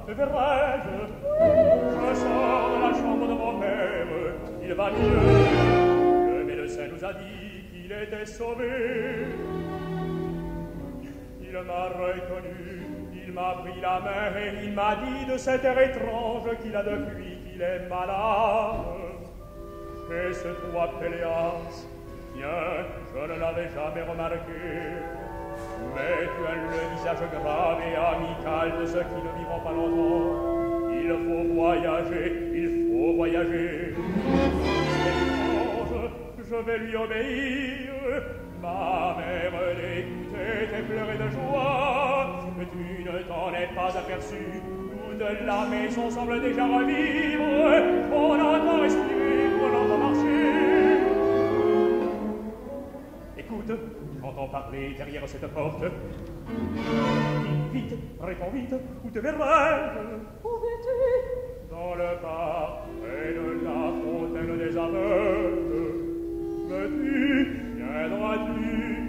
te verrai-je? Je sors de la chambre de mon père, il va mieux. Le médecin nous a dit qu'il était sauvé. Il m'a reconnu, il m'a pris la main et il m'a dit de cet air étrange qu'il a depuis qu'il est malade. Et ce toi, Pelléas, tiens, je ne l'avais jamais remarqué. Mais tu as le visage grave et amical de ceux qui ne vivront pas longtemps. Il faut voyager, il faut voyager. Je vais lui obéir. Ma mère l'écoutait et pleurait de joie. Tu ne t'en es pas aperçu. Toute la maison semble déjà revivre. On entend respirer, on entend marcher. Écoute, j'entends parler derrière cette porte. Vite, réponds vite, où te verrai-je? Où veux-tu? Dans le parc, près de la fontaine des aveugles. Veux-tu, viendras-tu?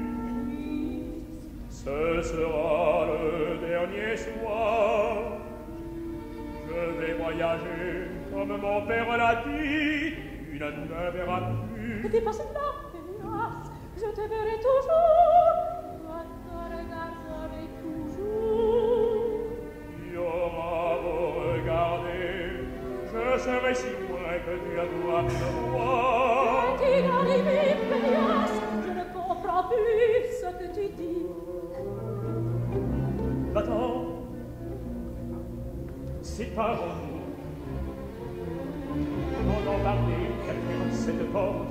Ce sera le dernier soir. Je vais voyager comme mon père l'a dit. Tu ne me verras plus. Ne dis pas cela, Pelléas. Je te verrai toujours. Toi, te regarderai toujours. Tu auras beau regarder, je serai si loin que tu as dois me voir. Qu'est-il arrivé, Pelléas? Je ne comprends plus ce que tu dis. Va-t'en, séparons-nous. J'entends parler derrière cette porte.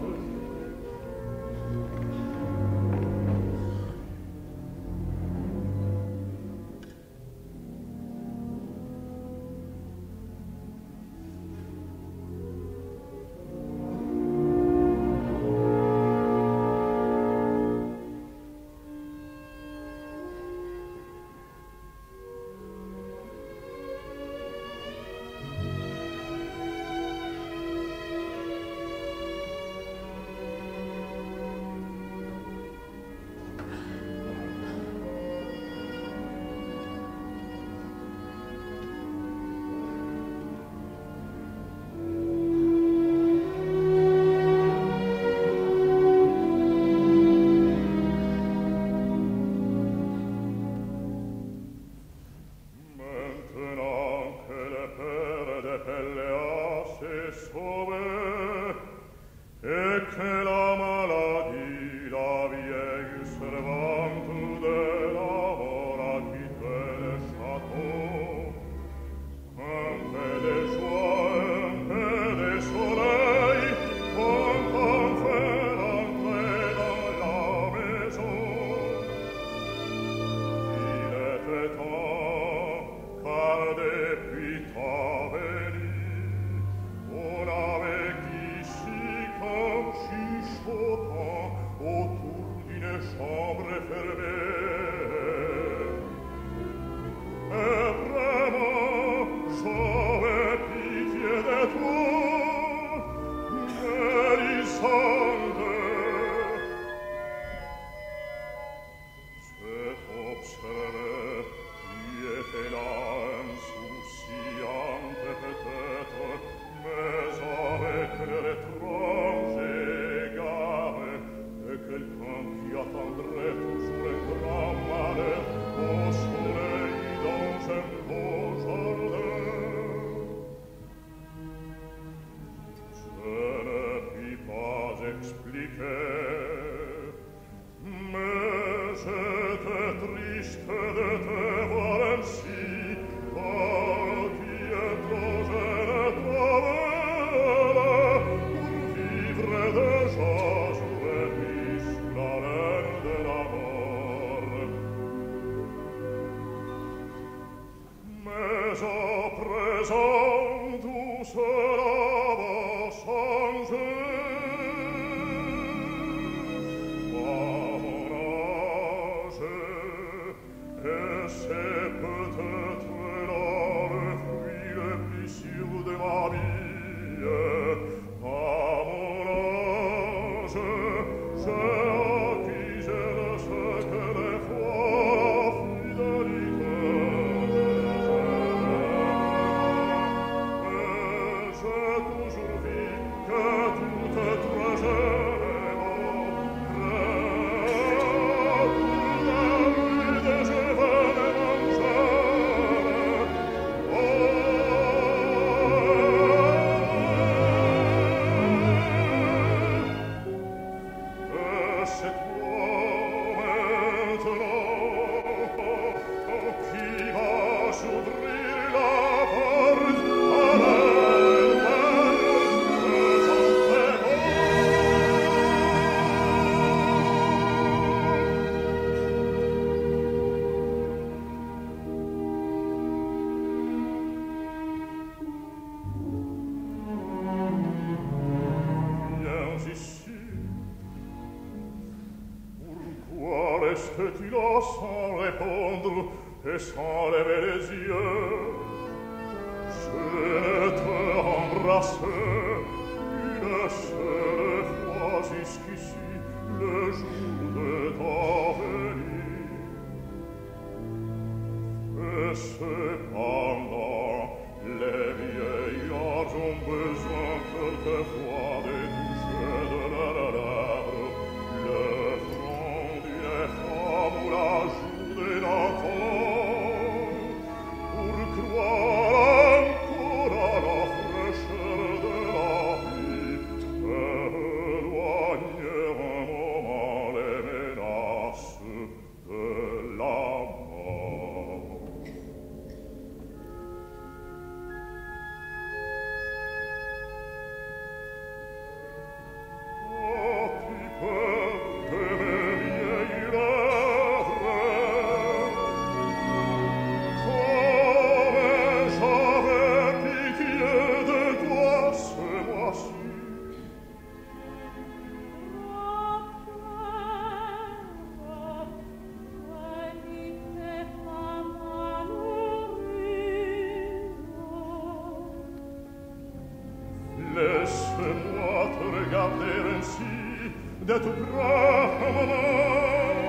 c'est toi maintenant qui va s'ouvrir la porte à l'elle que j'en fais Viens ici. Pourquoi restes-tu là sans répondre et sans lever les yeux? Je ne te embrasse une seule fois jusqu'ici, le jour de ta venue. Et cependant, les vieillards ont besoin quelquefois de toucher de leur lèvre le front d'une femme ou la joue d'un enfant, pour croire encore à la fraîcheur de la vie et éloigner un moment les menaces de la mort. As-tu peur de mes vieilles lèvres? Comme j'avais pitié de toi ce mois-ci. Laisse-moi te regarder ainsi de tout près un moment.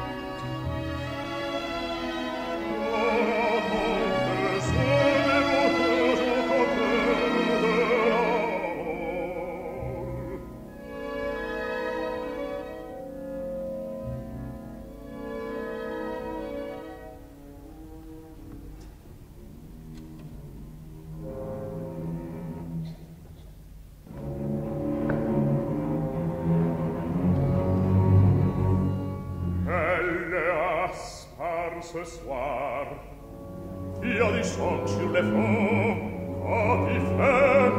On attend que ce dévot au côté de la mort. Pelléas, par ce soir, il y a du sang sur les fronts. Qu'as-tu fait?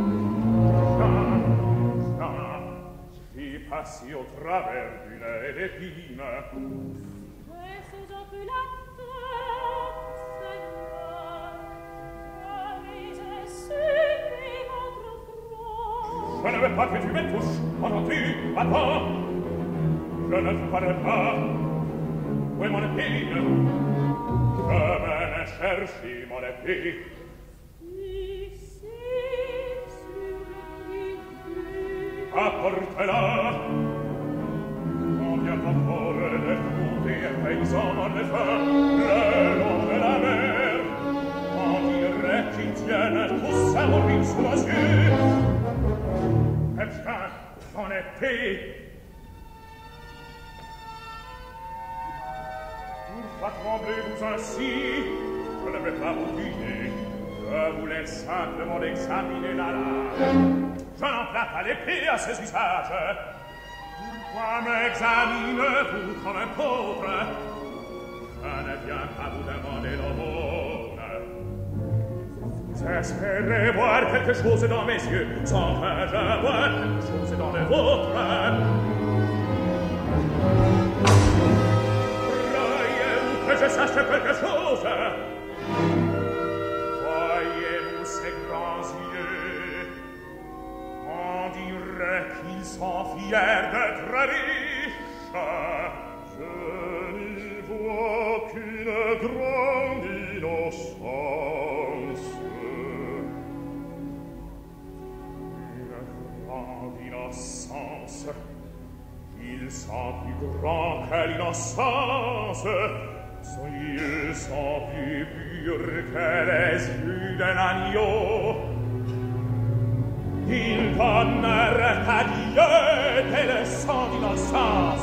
J'ai passé au travers d'une haie d'épines. Et ces oculateurs, Seigneur, avisez suppliez votre front. Je ne veux pas que tu me touches. Entends-tu? Attends. Je ne ferai pas. Où est mon épine? Je mène chercher mon épine. Ici, sur le pied. Apporte-la. On vient encore de fouter un paysan en effet le long de la mer. On dirait qu'ils tiennent tous à mourir sous nos yeux. Eh bien, ton épée. Pourquoi tremblez-vous ainsi? Je ne vais pas vous tuer. Je voulais simplement examiner la lame. Je n'emprunte pas l'épée à ses usages. Pourquoi m'examinez-vous comme un pauvre? Je ne viens pas vous demander l'aumône. Vous espérez voir quelque chose dans mes yeux, sans que je voie quelque chose dans les vôtres. Croyez-vous que je sache quelque chose? Voyez-vous ces grands yeux? On dirait qu'ils sont fiers d'être riches. Je n'y vois qu'une grande innocence. Une grande innocence. Ils sont plus grands que l'innocence. Son yeux sont plus purs que les yeux d'un agneau. Il donneraient à Dieu des leçons d'innocence.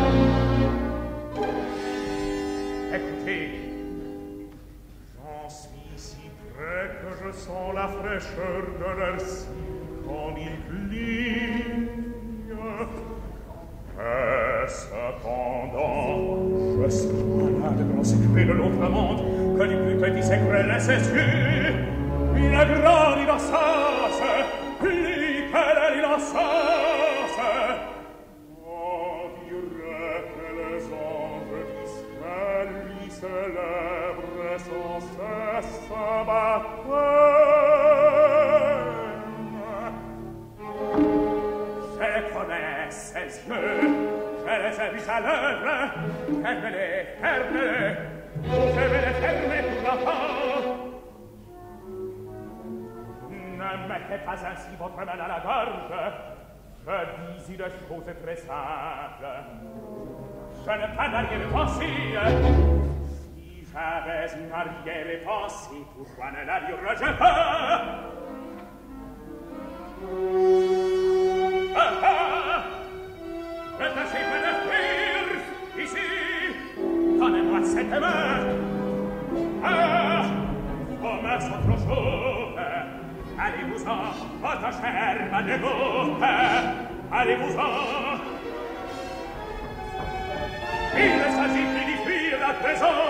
Écoutez, j'en suis si près que je sens la fraîcheur de leur cire quand ils clignent. Et cependant, je suis malade de grands secrets de l'autre monde, que du plus petit secret incestueux, une grande innocence, plus que l'innocence. on dirait que les anges du ciel lui célèbrent sans cesse un baptême. Je connais ses yeux, je les ai vus à l'œuvre, fermez-les, fermez-les, je vais les fermer pour l'enfant. Ne mettez pas ainsi votre main à la gorge, je dis une chose très simple. Je n'ai pas d'arrière-pensée. Si j'avais une arrière-pensée, pourquoi ne la dirais-je pas? Ne tâchez pas de fuir ici. Donnez-moi cette main. Vos mains sont trop chaudes. Allez-vous-en, votre chair m'a dégoûté. Allez-vous-en. Il ne s'agit plus d'y fuir à présent.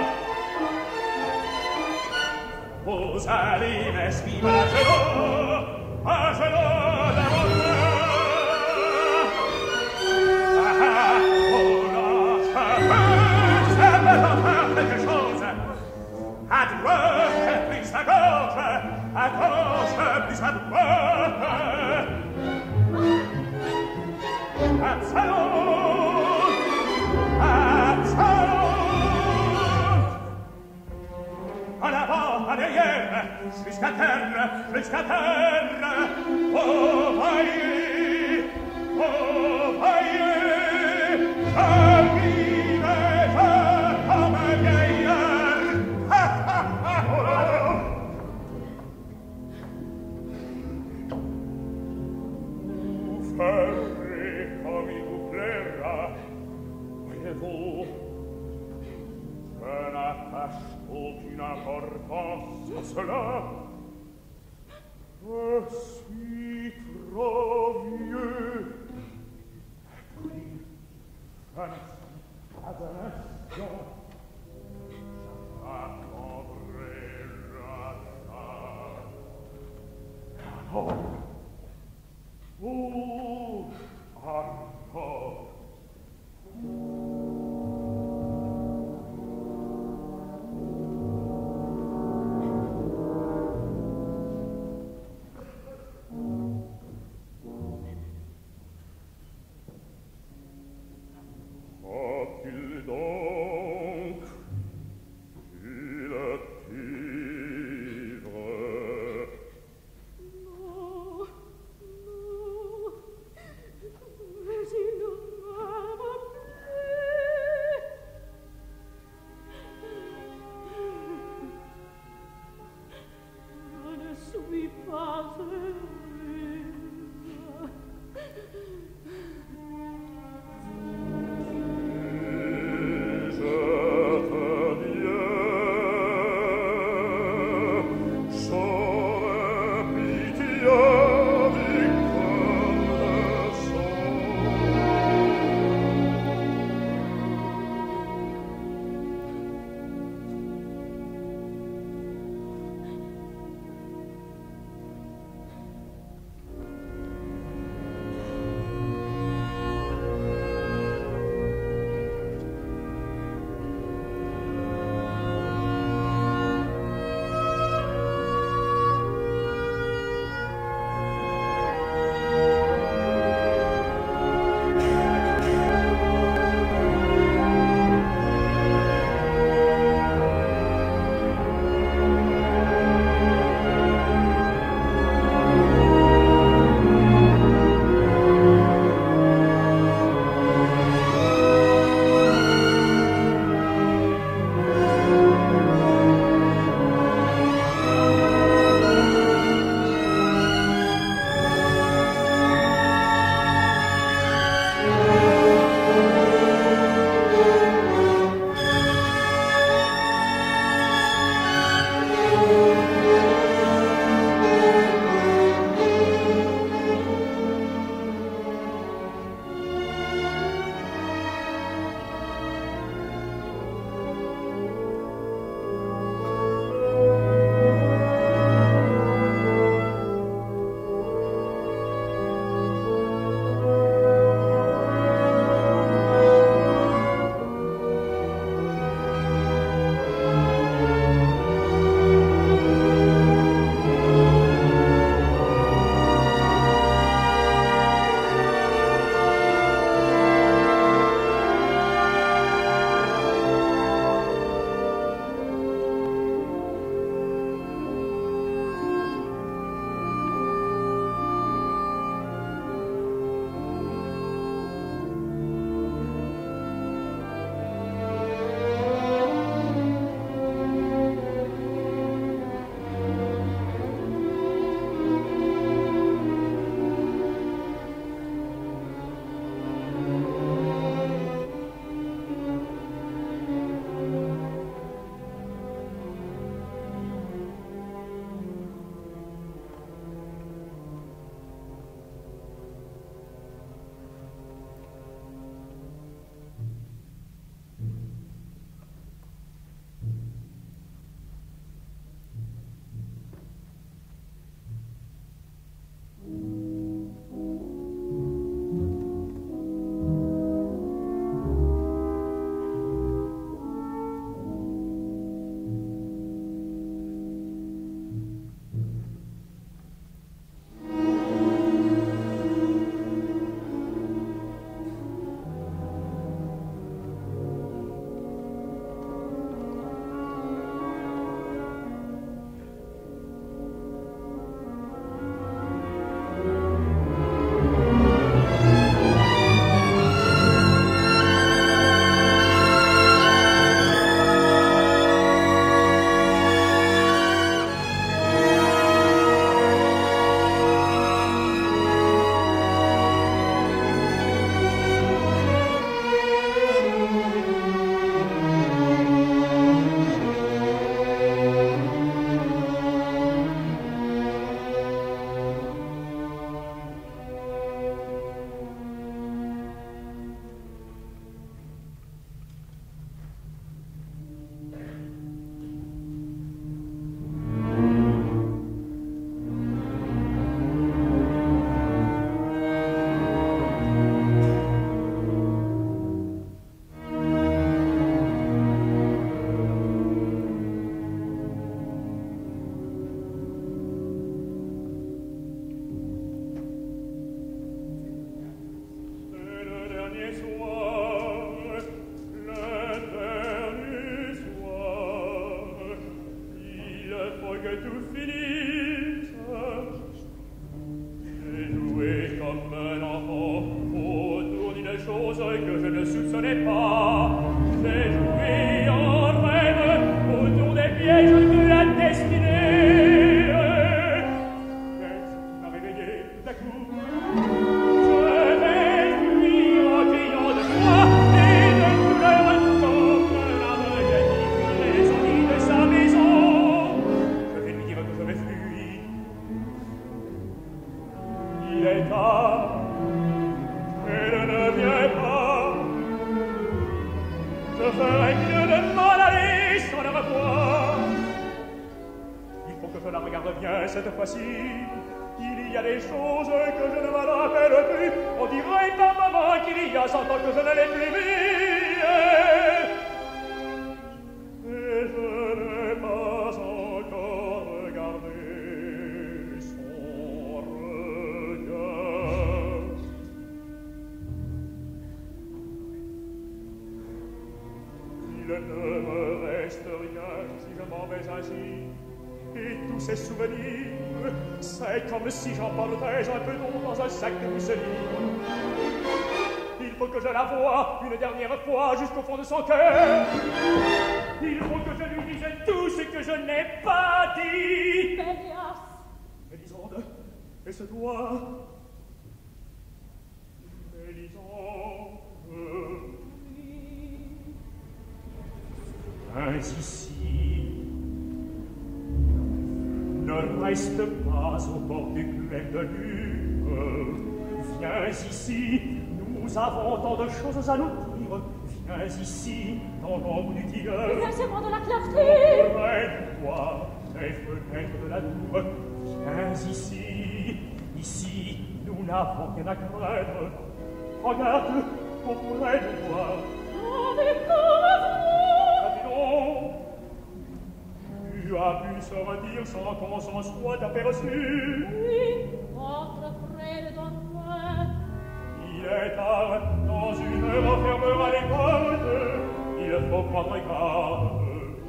Vous allez me suivre à genoux de mon main. Je veux entendre quelque chose. À droite, plus à gauche, plus à droite. Absalom! Absalom! En avant, en derrière, jusqu'à terre, jusqu'à terre. Oh, voyez, arrivez-je comme un vieillard. Vous ferez comme il vous plaira. Voyez-vous, Je n'attache aucune importance à cela. Je suis trop vieux. puis, attention. J'attendrai la fin. Oh! Oh! Encore. A-t-il donc eu le tigre? Non, non, mais il ne m'aime plus. Je ne suis pas heureuse. choses que je ne soupçonnais pas. J'ai joué en rêve autour des pièges de la destinée. Mais ce qui m'a réveillé tout à coup, je vais fuir en criant de joie et de douleur comme l'aveugle qui les ennuis de sa maison. Je vais lui dire que je vais fuir. Il est tard. Elle ne vient pas. Je ferai mieux de m'en aller sans la revoir. Il faut que je la regarde bien cette fois-ci. Il y a des choses que je ne me rappelle plus. On dirait par moments qu'il y a 100 ans que je ne l'ai plus vue. Et je n'ai pas encore regardé son regard. Il ne me reste rien si je m'en vais ainsi. Et tous ces souvenirs, c'est comme si j'emportais un peu d'eau dans un sac de mousseline. Il faut que je la voie une dernière fois jusqu'au fond de son cœur. Il faut que je lui dise tout ce que je n'ai pas dit. Pelléas. Mélisande, est-ce toi? Mélisande. Viens ici. Ne reste pas au bord du club de lune. Viens ici, nous avons tant de choses à nous dire. Viens ici, dans l'ombre du tigre. Laissez-moi de la clarté. Près-toi, les fenêtres de la tour. Viens ici, ici, nous n'avons rien à craindre. Regarde, auprès de toi. Avec vous. Adieu. Tu as pu sortir sans qu'on s'en soit aperçu. Oui, votre frère d'enfant. Il est tard, dans une heure on fermera les portes. Il faut prendre garde.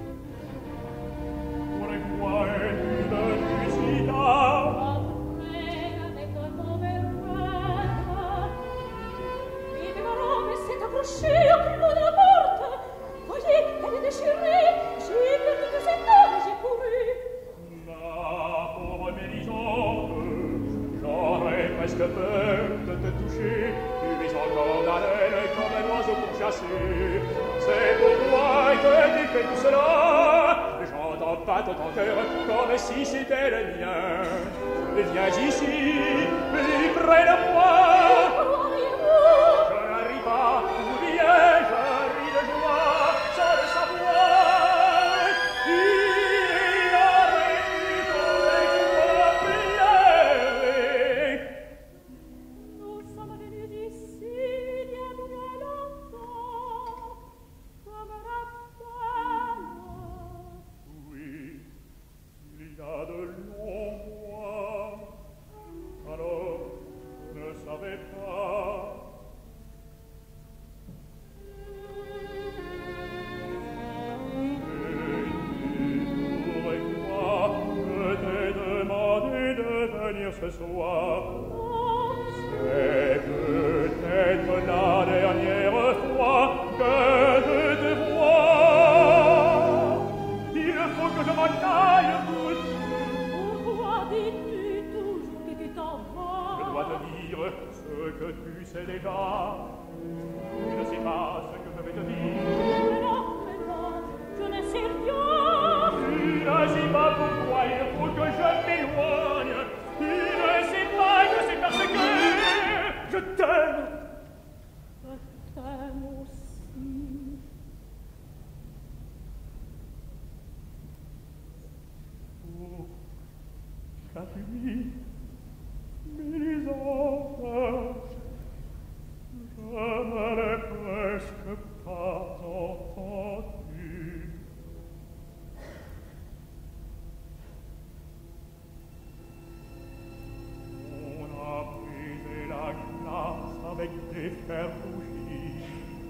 Pourquoi es-tu venu si tard? Votre frère avec un mauvais rêve. Il est marrant, mais s'est accroché au clou de la porte. Voyez, elle est déchirée. J'ai perdu tout cet homme et j'ai couru. Ma pauvre Mélisande, j'aurais presque peur de te toucher. Tu es encore d'haleine comme un oiseau pourchassé. C'est pour toi que tu fais tout cela. J'entends pas ton cœur comme si c'était le mien. Viens ici, plus près de moi. Pourquoi riez-vous? Je ne ris pas, ou bien je ris de joie, sans le savoir. Il aurait pu tomber pleurer. Nous sommes venus ici il y a bien longtemps, comme rappel. Oui, il y a de longs mois. Alors, ne savais pas. Ce soir, c'est peut-être la dernière fois que je te vois. Il faut que je m'en aille pour tout. Pourquoi dis-tu toujours que tu t'en vas? Je dois te dire ce que tu sais déjà. Tu ne sais pas ce que je vais te dire. Mais non, je ne sais rien. Tu ne sais pas pourquoi il faut que je m'éloigne. Tu ne sais pas que c'est parce que je t'aime. Je t'aime aussi. Oh, qu'as-tu dit, Mélisande? Je ne l'ai presque pas entendu. Avec des fers rougis,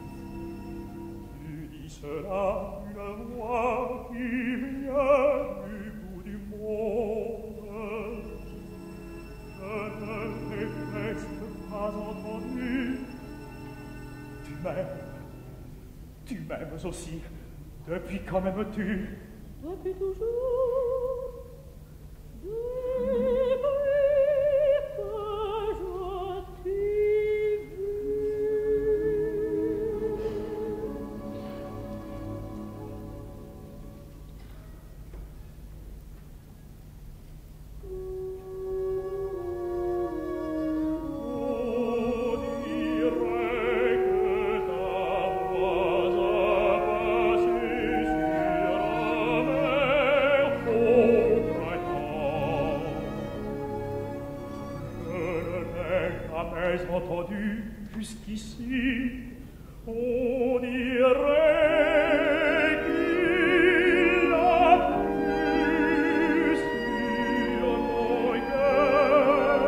tu dis cela une voix qui vient du bout du monde. Je ne l'ai presque pas entendu. Tu m'aimes aussi. Depuis quand m'aimes-tu? Depuis toujours. Depuis que je t'ai vu. Entendu jusqu'ici, on dirait qu'il a plu sur mon cœur.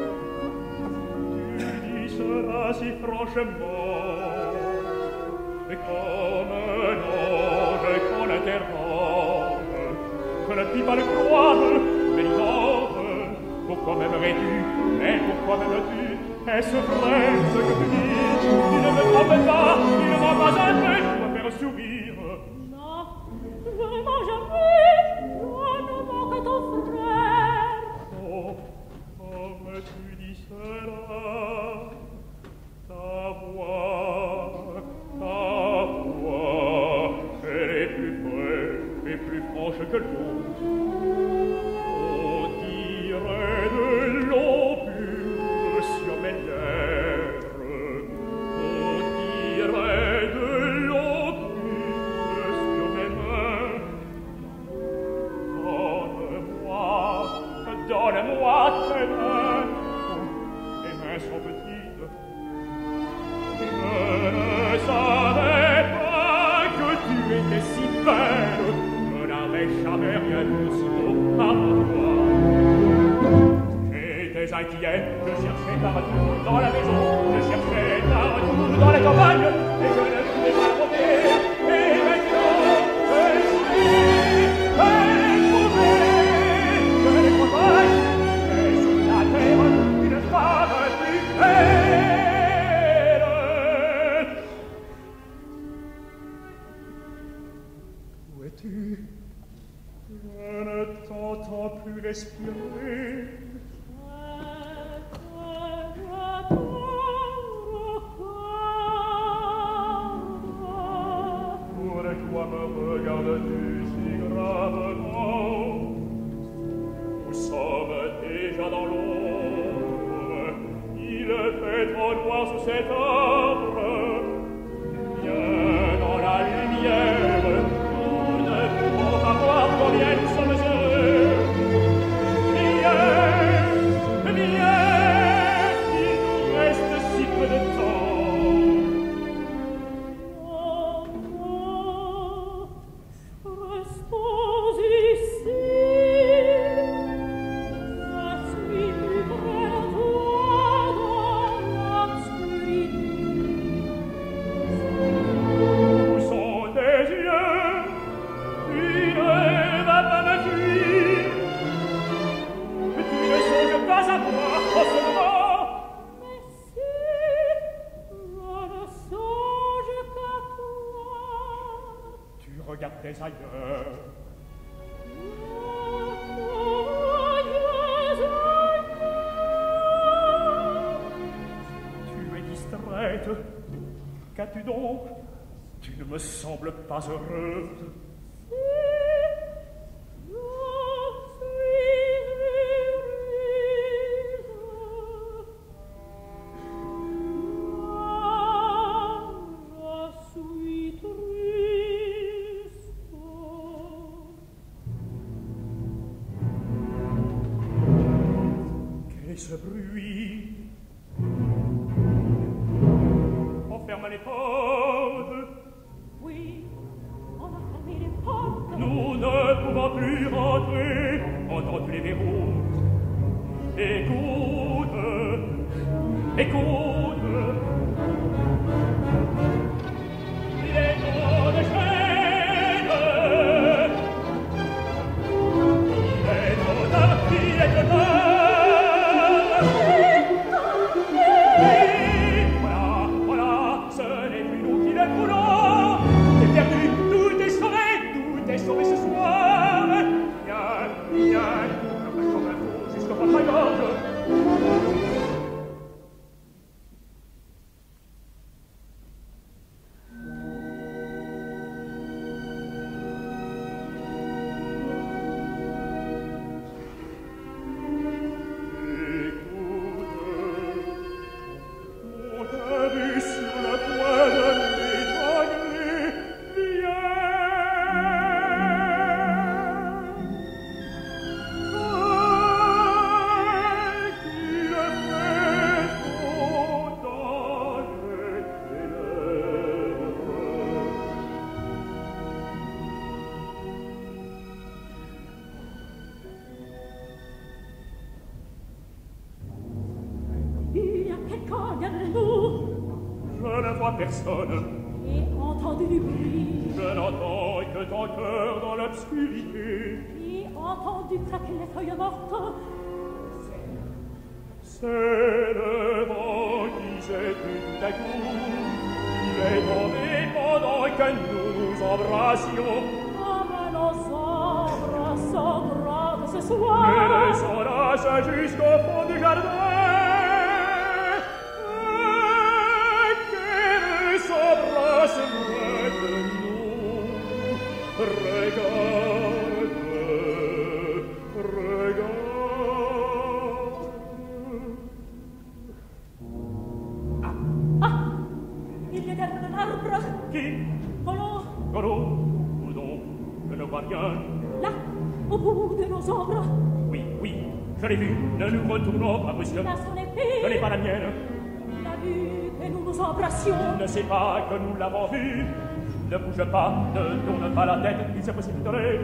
Tu dis cela si franchement, et comme un ange qu'on l'interroge, je ne puis pas le croire, Mélisande. Pourquoi m'aimerais-tu? Mais pourquoi m'aimes-tu? Est-ce vrai ce que tu dis? Tu ne me trompes pas, tu ne m'as pas un peu pour me faire sourire. Non, je ne mens jamais, je ne mens que ton frère. Oh, comme tu dis cela, ta voix, elle est plus vraie et plus franche que l'autre. On dirait de l'eau pure sur mes lèvres, on dirait de l'eau pure sur mes mains. Donne-moi tes mains. Tes mains sont petites. Je ne savais pas que tu étais si belle. Je n'avais jamais rien vu si beau avant toi. J'étais inquiet, je cherchais ta retour dans la maison, je cherchais ta retour dans la campagne, et je ne pouvais pas trouver. Et maintenant, je suis retrouvé. Je les compagne, et sur la terre, une femme plus belle. Où es-tu? Je ne t'entends plus respirer. Pourquoi me regardes-tu si gravement? Nous sommes déjà dans l'ombre. Il fait trop noir sous cet arbre. Viens dans la lumière. Nous ne pouvons pas voir combien nous sommes heureux. Viens, il nous reste si peu de temps. Regardez ailleurs. Tu es distraite. Qu'as-tu donc? Tu ne me sembles pas heureuse. Ce bruit. On ferme les portes. Oui, on a fermé les portes. Nous ne pouvons plus rentrer. Entends-tu les verrous? Écoute, écoute. Les mots de chaîne. Il est dedans. Voilà, ce n'est personne. Et entendu du bruit. Je n'entends que ton cœur dans l'obscurité. Et entendu craquer les feuilles mortes. C'est le vent qui s'est tout à coup. Il est tombé pendant que nous nous embrassions. Comme nos ombres sont grandes ce soir. Et descendant jusqu'au fond du jardin. Et qu'elle s'embrasse loin de nous. Regarde, regarde. Il est derrière l'arbre. Qui? Colomb. Colomb? Où donc? Je ne vois rien. Là, au bout de nos ombres. Oui, oui, je l'ai vu. Ne nous retournons pas brusquement. Là, son épée. Ce n'est pas la mienne. Il a vu que nous nous embrassions. Il ne sait pas que nous l'avons vu. Ne bouge pas, ne tourne pas la tête, il se précipiterait.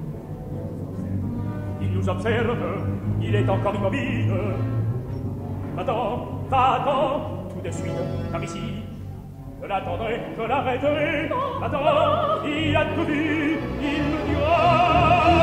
Il nous observe, il est encore immobile. Va-t'en, va-t'en, tout de suite, par ici. Je l'attendrai, je l'arrêterai. Attends, il a tout vu, il nous dira.